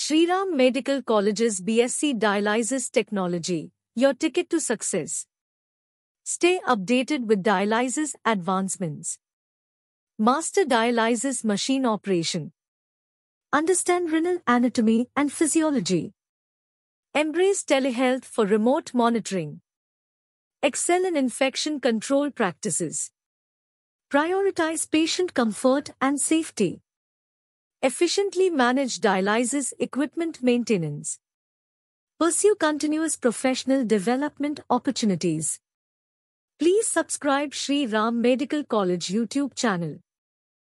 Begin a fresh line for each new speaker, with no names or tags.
Shriram Medical College's BSc Dialysis Technology, your ticket to success. Stay updated with dialysis advancements. Master Dialysis Machine Operation. Understand renal anatomy and physiology. Embrace telehealth for remote monitoring. Excel in infection control practices. Prioritize patient comfort and safety. Efficiently manage dialysis equipment maintenance. Pursue continuous professional development opportunities. Please subscribe Shriram Medical College YouTube channel.